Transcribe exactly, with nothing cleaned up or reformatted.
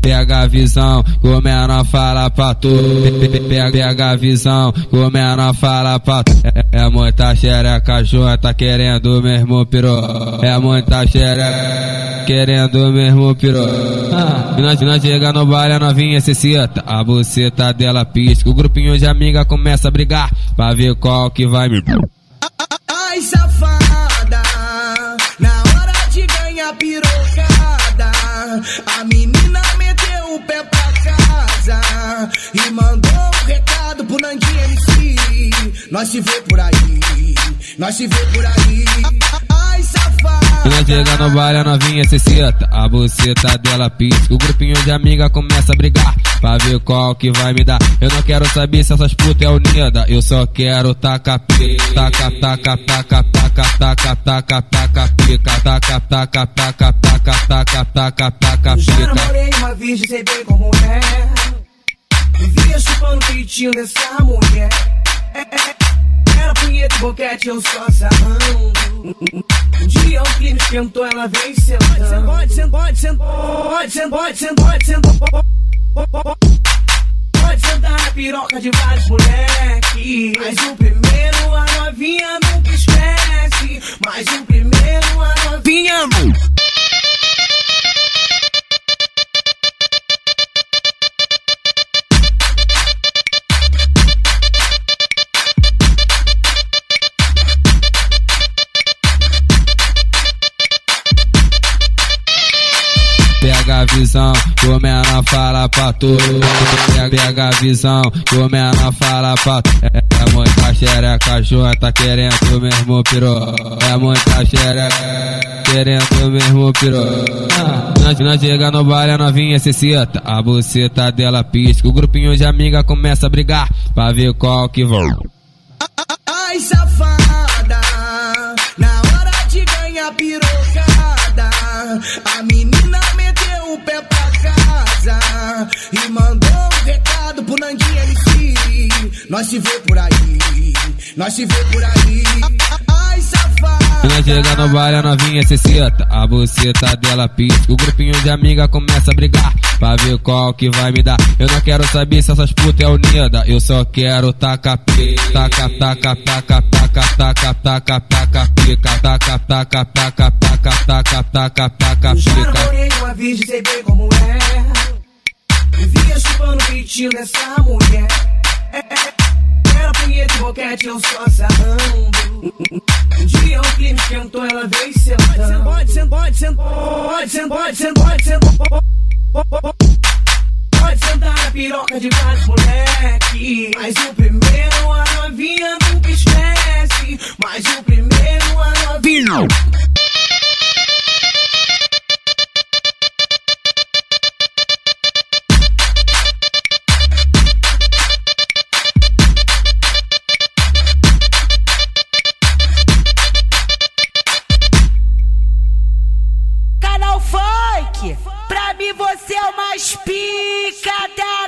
Pega a visão, que o menor fala pra tu. Pega a visão, que o menor fala pra tu. É, é muita xereca junta querendo o mesmo piru. É muita xereca querendo o mesmo piru. Ah, e nós, nós chega no baile, a novinha se cita. A buceta dela pisca. O grupinho de amiga começa a brigar pra ver qual que vai me... Ai, safada, na hora de ganhar pirocada, a menina meteu o pé pra casa e mandou um recado pro Nandinho M C. Nós se vê por aí, nós se vê por aí. Ai, safada. Nós chega no baile, a novinha se cita. A buceta dela pisca. O grupinho de amiga começa a brigar pra ver qual que vai me dar. Eu não quero saber se essas putas é unida. Eu só quero taca pica. Taca, taca, taca, taca, taca, taca, taca, pica. Taca, taca, taca, taca, taca, taca, taca, pica. Já namorei uma virgem, sei bem como é. Vivia chupando o peitinho dessa mulher. Era punheta e boquete, eu só sarrando. Um dia o clima esquentou, ela veio sentando. Pode ser, pode ser, pode ser, pode ser, pode ser, pode sentar na piroca de vários moleque. Mas o primeiro a novinha nunca esquece. Mas o primeiro a novinha nunca. Pega a visão, que o menor fala pra tu. Pega a visão, que o menor fala pra tu. É, é muita xereca junta querendo o mesmo piru. É muita xereca querendo o mesmo piru. Ah, nós, nós chega no baile, a novinha se cita. A buceta dela pisca. O grupinho de amiga começa a brigar pra ver qual que vai. Ai, safada, na hora de ganhar pirocada, a menina meteu o pé pra casa e mandou um recado pro Nandinho M C. Nós se vê por aí, nós se vê por aí. Ai, safada. Nós chega no baile, a novinha se cita. A buceta dela pisca. O grupinho de amiga começa a brigar pra ver qual que vai me dar. Eu não quero saber se essas putas é unida. Eu só quero taca pica. Taca, taca, taca, taca, taca, taca, taca, pica. Taca, taca, taca, taca, taca, taca, taca, pica. Já namorei uma virgem, sei bem como é. Vivia chupando o peitinho dessa mulher. Era punheta e boquete, eu só sarrando. Um dia o clima esquentou, ela veio sentando. Pode ser, pode ser, pode ser, pode ser, pode ser, pode sentar na piroca de vários moleque. Mas o primeiro a novinha nunca esquece. Mas o primeiro a novinha. Canal Funk, pra mim você é o mais pica da